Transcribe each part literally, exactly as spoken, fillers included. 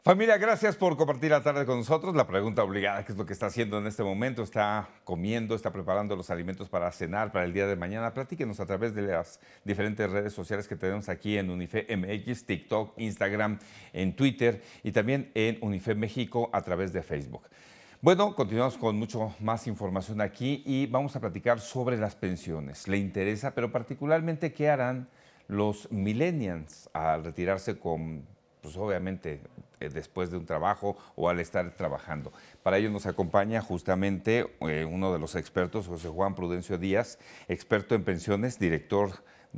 Familia, gracias por compartir la tarde con nosotros. La pregunta obligada, ¿qué es lo que está haciendo en este momento? ¿Está comiendo, está preparando los alimentos para cenar, para el día de mañana? Platíquenos a través de las diferentes redes sociales que tenemos aquí en Unife M X, TikTok, Instagram, en Twitter y también en Unife México a través de Facebook. Bueno, continuamos con mucho más información aquí y vamos a platicar sobre las pensiones. ¿Le interesa? Pero particularmente, ¿qué harán los millennials al retirarse con, pues obviamente, eh, después de un trabajo o al estar trabajando? Para ello nos acompaña justamente eh, uno de los expertos, José Juan Prudencio Díaz, experto en pensiones, director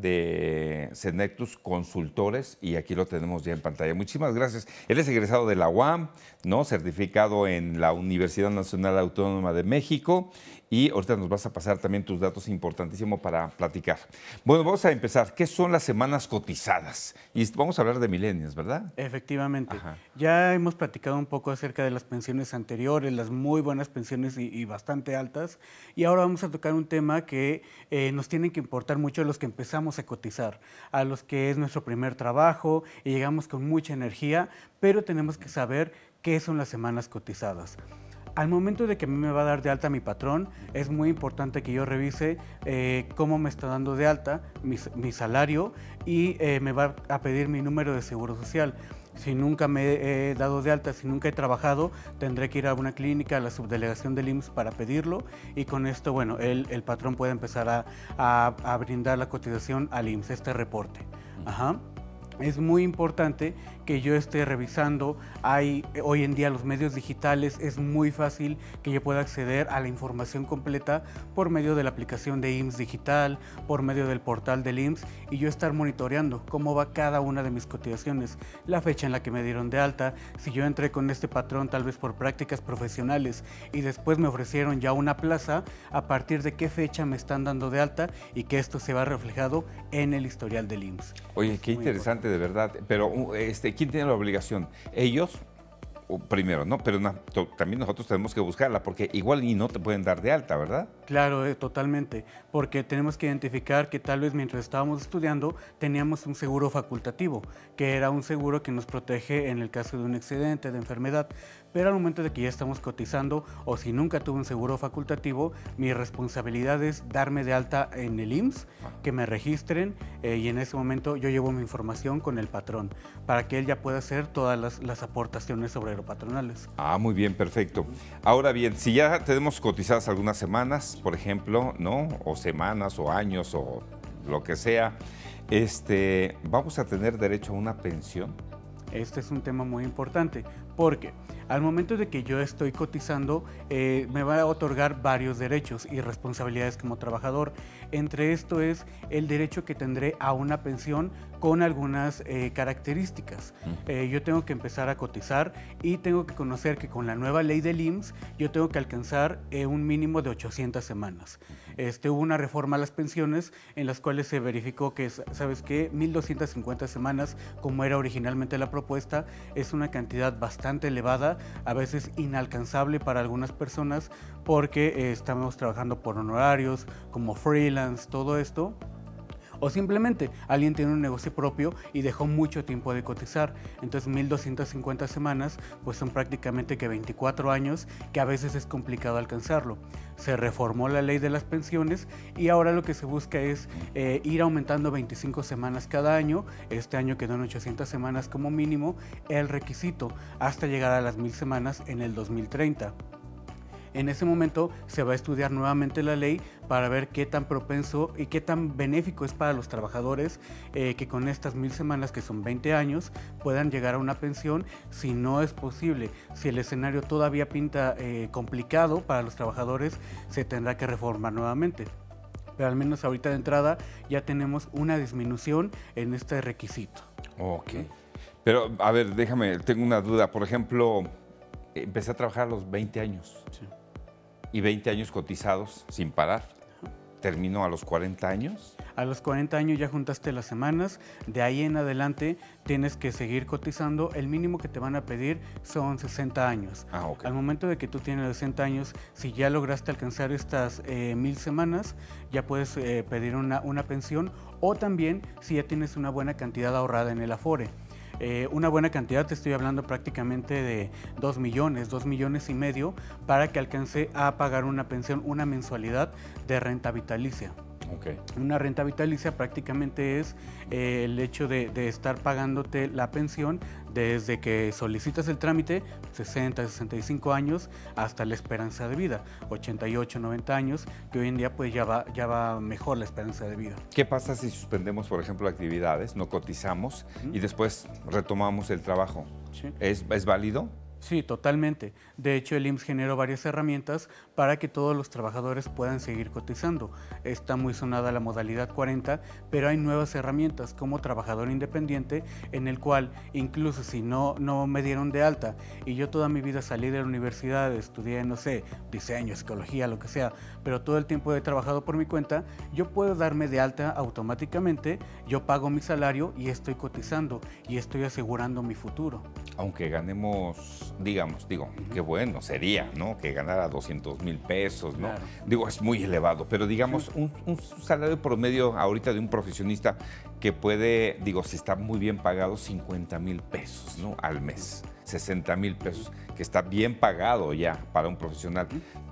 de Senectus Consultores, y aquí lo tenemos ya en pantalla. Muchísimas gracias. Él es egresado de la U A M, ¿no? Certificado en la Universidad Nacional Autónoma de México, y ahorita nos vas a pasar también tus datos importantísimos para platicar. Bueno, vamos a empezar. ¿Qué son las semanas cotizadas? Y vamos a hablar de milenios, ¿verdad? Efectivamente. Ajá. Ya hemos platicado un poco acerca de las pensiones anteriores, las muy buenas pensiones y, y bastante altas. Y ahora vamos a tocar un tema que eh, nos tiene que importar mucho a los que empezamos a cotizar, a los que es nuestro primer trabajo y llegamos con mucha energía, pero tenemos que saber qué son las semanas cotizadas. Al momento de que a mí me va a dar de alta mi patrón, es muy importante que yo revise eh, cómo me está dando de alta mi, mi salario y eh, me va a pedir mi número de seguro social. Si nunca me he dado de alta, si nunca he trabajado, tendré que ir a una clínica, a la subdelegación del I M S S para pedirlo, y con esto, bueno, el, el patrón puede empezar a, a, a brindar la cotización al I M S S, este reporte. Ajá. Es muy importante que yo esté revisando. Hay hoy en día los medios digitales, es muy fácil que yo pueda acceder a la información completa por medio de la aplicación de I M S S Digital, por medio del portal del I M S S, y yo estar monitoreando cómo va cada una de mis cotizaciones, la fecha en la que me dieron de alta, si yo entré con este patrón tal vez por prácticas profesionales y después me ofrecieron ya una plaza, a partir de qué fecha me están dando de alta, y que esto se va reflejado en el historial del I M S S. Oye, qué interesante, de verdad. Pero, este, ¿quién tiene la obligación? ¿Ellos? O primero, ¿no? Pero una, to, también nosotros tenemos que buscarla, porque igual y no te pueden dar de alta, ¿verdad? Claro, eh, totalmente, porque tenemos que identificar que tal vez mientras estábamos estudiando teníamos un seguro facultativo, que era un seguro que nos protege en el caso de un accidente, de enfermedad, pero al momento de que ya estamos cotizando, o si nunca tuve un seguro facultativo, mi responsabilidad es darme de alta en el I M S S, que me registren, eh, y en ese momento yo llevo mi información con el patrón, para que él ya pueda hacer todas las, las aportaciones sobre los patronales. Ah, muy bien, perfecto. Ahora bien, si ya tenemos cotizadas algunas semanas, por ejemplo, ¿no? O semanas, o años, o lo que sea, este, ¿vamos a tener derecho a una pensión? Este es un tema muy importante, porque al momento de que yo estoy cotizando, eh, me va a otorgar varios derechos y responsabilidades como trabajador. Entre esto es el derecho que tendré a una pensión con algunas eh, características. Eh, yo tengo que empezar a cotizar y tengo que conocer que con la nueva ley del I M S S yo tengo que alcanzar eh, un mínimo de ochocientas semanas. Este, hubo una reforma a las pensiones en las cuales se verificó que, ¿sabes qué? mil doscientas cincuenta semanas, como era originalmente la propuesta, es una cantidad bastante elevada, a veces inalcanzable para algunas personas, porque eh, estamos trabajando por honorarios, como freelance, todo esto. O simplemente alguien tiene un negocio propio y dejó mucho tiempo de cotizar. Entonces mil doscientas cincuenta semanas pues son prácticamente que veinticuatro años, que a veces es complicado alcanzarlo. Se reformó la ley de las pensiones y ahora lo que se busca es eh, ir aumentando veinticinco semanas cada año. Este año quedó en ochocientas semanas como mínimo el requisito, hasta llegar a las mil semanas en el dos mil treinta. En ese momento se va a estudiar nuevamente la ley para ver qué tan propenso y qué tan benéfico es para los trabajadores eh, que con estas mil semanas, que son veinte años, puedan llegar a una pensión. Si no es posible, si el escenario todavía pinta eh, complicado para los trabajadores, se tendrá que reformar nuevamente. Pero al menos ahorita de entrada ya tenemos una disminución en este requisito. Ok. Pero, a ver, déjame, tengo una duda. Por ejemplo, empecé a trabajar a los veinte años. Sí. Y veinte años cotizados sin parar. ¿Termino a los cuarenta años? A los cuarenta años ya juntaste las semanas, de ahí en adelante tienes que seguir cotizando. El mínimo que te van a pedir son sesenta años. Ah, okay. Al momento de que tú tienes sesenta años, si ya lograste alcanzar estas eh, mil semanas, ya puedes eh, pedir una, una pensión, o también si ya tienes una buena cantidad ahorrada en el Afore. eh, una buena cantidad, te estoy hablando prácticamente de dos millones, dos millones y medio, para que alcance a pagar una pensión, una mensualidad de renta vitalicia. Okay. Una renta vitalicia prácticamente es eh, el hecho de, de estar pagándote la pensión desde que solicitas el trámite, sesenta, sesenta y cinco años, hasta la esperanza de vida, ochenta y ocho, noventa años, que hoy en día pues ya va, ya va mejor la esperanza de vida. ¿Qué pasa si suspendemos, por ejemplo, actividades, no cotizamos ¿Mm? y después retomamos el trabajo? Sí. ¿Es, es válido? Sí, totalmente. De hecho, el I M S S generó varias herramientas para que todos los trabajadores puedan seguir cotizando. Está muy sonada la modalidad cuarenta, pero hay nuevas herramientas como trabajador independiente, en el cual incluso si no, no me dieron de alta y yo toda mi vida salí de la universidad, estudié, no sé, diseño, psicología, lo que sea, pero todo el tiempo he trabajado por mi cuenta, yo puedo darme de alta automáticamente, yo pago mi salario y estoy cotizando y estoy asegurando mi futuro. Aunque ganemos... digamos, digo, uh-huh. qué bueno sería, ¿no? Que ganara doscientos mil pesos, ¿no? Claro. Digo, es muy elevado, pero digamos, sí. un, un salario promedio ahorita de un profesionista que puede, digo, si está muy bien pagado, cincuenta mil pesos, ¿no? Al mes, sesenta mil pesos, que está bien pagado ya para un profesional.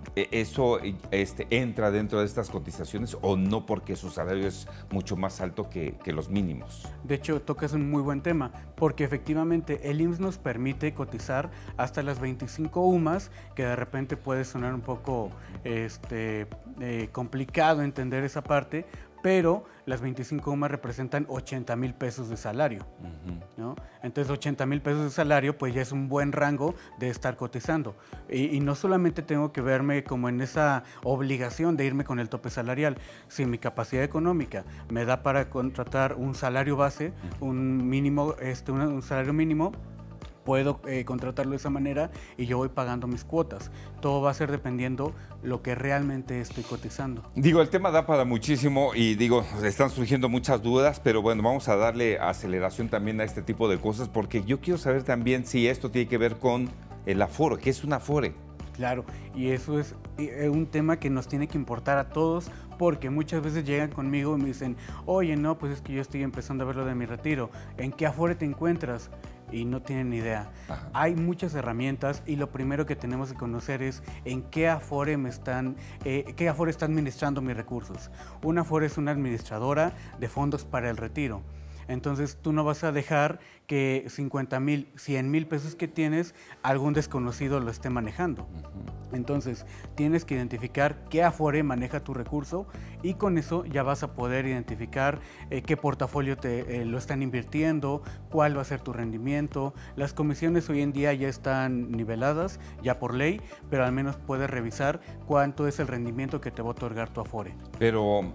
¿Eso este, entra dentro de estas cotizaciones o no, porque su salario es mucho más alto que, que los mínimos? De hecho, tocas un muy buen tema, porque efectivamente el I M S S nos permite cotizar hasta las veinticinco U M A S, que de repente puede sonar un poco este, eh, complicado entender esa parte, pero las veinticinco U M A S representan ochenta mil pesos de salario, uh-huh. ¿no? Entonces ochenta mil pesos de salario pues ya es un buen rango de estar cotizando. Y, y no solamente tengo que verme como en esa obligación de irme con el tope salarial, si mi capacidad económica me da para contratar un salario base, uh-huh. un mínimo, este, un, un salario mínimo, puedo eh, contratarlo de esa manera y yo voy pagando mis cuotas. Todo va a ser dependiendo lo que realmente estoy cotizando. Digo, el tema da para muchísimo y digo, están surgiendo muchas dudas, pero bueno, vamos a darle aceleración también a este tipo de cosas, porque yo quiero saber también si esto tiene que ver con el aforo. ¿Qué es un afore? Claro, y eso es un tema que nos tiene que importar a todos, porque muchas veces llegan conmigo y me dicen, oye, no, pues es que yo estoy empezando a ver lo de mi retiro. ¿En qué afore te encuentras? Y no tienen ni idea. Ajá. Hay muchas herramientas y lo primero que tenemos que conocer es en qué afore me están, eh, qué afore está administrando mis recursos. Una afore es una administradora de fondos para el retiro. Entonces tú no vas a dejar que cincuenta mil, cien mil pesos que tienes, algún desconocido lo esté manejando. Uh-huh. Entonces tienes que identificar qué afore maneja tu recurso y con eso ya vas a poder identificar eh, qué portafolio te eh, lo están invirtiendo, cuál va a ser tu rendimiento. Las comisiones hoy en día ya están niveladas, ya por ley, pero al menos puedes revisar cuánto es el rendimiento que te va a otorgar tu afore. Pero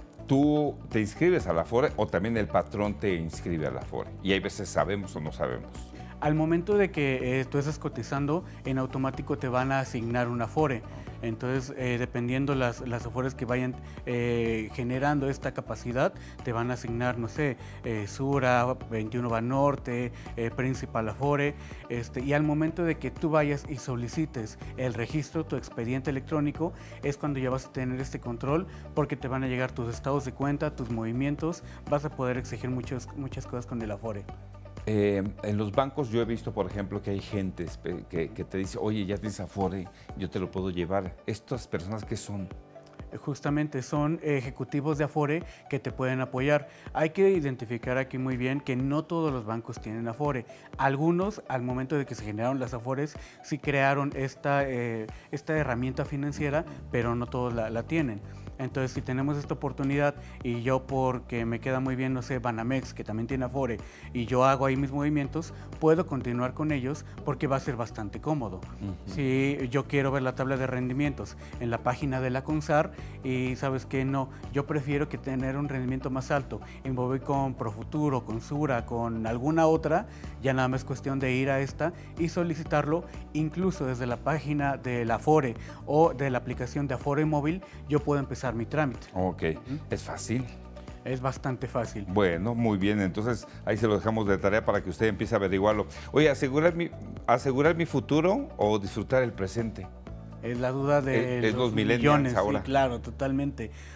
¿tú te inscribes a la afore o también el patrón te inscribe a la afore? Y hay veces sabemos o no sabemos. Al momento de que eh, tú estás cotizando, en automático te van a asignar una afore. Entonces, eh, dependiendo las, las afores que vayan eh, generando esta capacidad, te van a asignar, no sé, eh, Sura, veintiuno Banorte, eh, Principal Afore. Este, y al momento de que tú vayas y solicites el registro, tu expediente electrónico, es cuando ya vas a tener este control, porque te van a llegar tus estados de cuenta, tus movimientos, vas a poder exigir muchos, muchas cosas con el afore. Eh, en los bancos yo he visto, por ejemplo, que hay gente que, que te dice, oye, ya tienes afore, yo te lo puedo llevar. ¿Estas personas qué son? Justamente son ejecutivos de afore que te pueden apoyar. Hay que identificar aquí muy bien que no todos los bancos tienen afore. Algunos, al momento de que se generaron las afores, sí crearon esta, eh, esta herramienta financiera, pero no todos la, la tienen. Entonces, si tenemos esta oportunidad y yo, porque me queda muy bien, no sé, Banamex, que también tiene afore, y yo hago ahí mis movimientos, puedo continuar con ellos porque va a ser bastante cómodo. Uh-huh. Si yo quiero ver la tabla de rendimientos en la página de la CONSAR y sabes que no, yo prefiero que tener un rendimiento más alto y me voy con Profuturo, con Sura, con alguna otra, ya nada más es cuestión de ir a esta y solicitarlo, incluso desde la página de la afore o de la aplicación de Afore Móvil, yo puedo empezar mi trámite. Ok, ¿Mm? Es fácil. Es bastante fácil. Bueno, muy bien, entonces ahí se lo dejamos de tarea para que usted empiece a averiguarlo. Oye, ¿asegurar mi, asegurar mi futuro o disfrutar el presente? Es la duda de es, es los, los millennials ahora. Sí, claro, totalmente.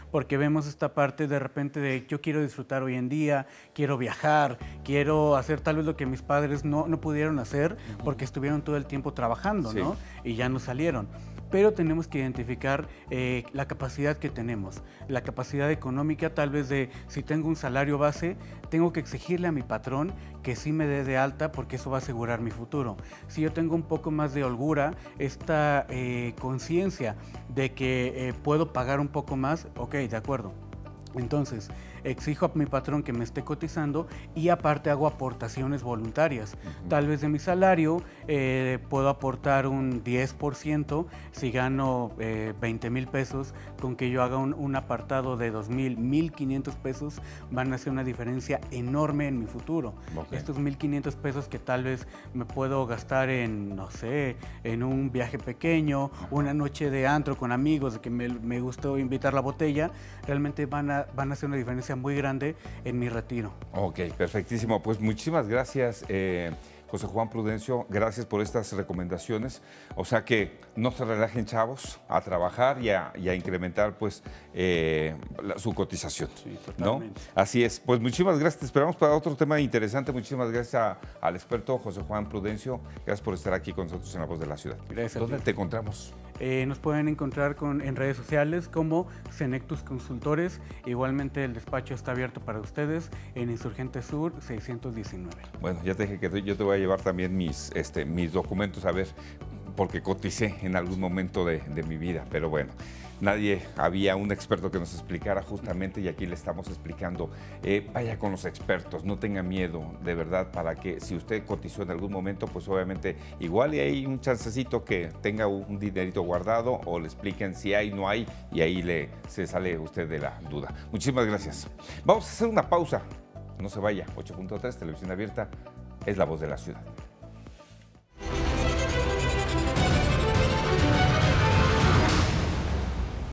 porque vemos esta parte de repente de yo quiero disfrutar hoy en día, quiero viajar, quiero hacer tal vez lo que mis padres no, no pudieron hacer porque estuvieron todo el tiempo trabajando, Sí. ¿no? Y ya no salieron. Pero tenemos que identificar eh, la capacidad que tenemos, la capacidad económica, tal vez de si tengo un salario base, tengo que exigirle a mi patrón que sí me dé de alta porque eso va a asegurar mi futuro. Si yo tengo un poco más de holgura, esta eh, conciencia de que eh, puedo pagar un poco más, ok, de acuerdo. Entonces, exijo a mi patrón que me esté cotizando y aparte hago aportaciones voluntarias. Uh-huh. Tal vez de mi salario eh, puedo aportar un diez por ciento si gano eh, veinte mil pesos, con que yo haga un, un apartado de dos mil, mil quinientos pesos van a hacer una diferencia enorme en mi futuro. Okay. Estos mil quinientos pesos que tal vez me puedo gastar en, no sé, en un viaje pequeño, uh-huh. una noche de antro con amigos, de que me, me gustó invitar la botella, realmente van a van a hacer una diferencia muy grande en mi retiro. Ok, perfectísimo. Pues muchísimas gracias, eh, José Juan Prudencio. Gracias por estas recomendaciones. O sea que no se relajen, chavos, a trabajar y a, y a incrementar pues eh, la, su cotización. Sí, totalmente. ¿No? Así es. Pues muchísimas gracias. Te esperamos para otro tema interesante. Muchísimas gracias a, al experto José Juan Prudencio. Gracias por estar aquí con nosotros en La Voz de la Ciudad. Gracias. ¿Dónde te encontramos? Eh, nos pueden encontrar con, en redes sociales como Senectus Consultores. Igualmente el despacho está abierto para ustedes en Insurgente Sur seiscientos diecinueve. Bueno, ya te dije que yo te voy a llevar también mis, este, mis documentos a ver, porque coticé en algún momento de, de mi vida, pero bueno, nadie, había un experto que nos explicara justamente y aquí le estamos explicando. Eh, vaya con los expertos, no tenga miedo, de verdad, para que si usted cotizó en algún momento, pues obviamente igual y hay un chancecito que tenga un dinerito guardado o le expliquen si hay, no hay y ahí le, se sale usted de la duda. Muchísimas gracias. Vamos a hacer una pausa, no se vaya, ocho punto tres, Televisión Abierta, es La Voz de la Ciudad.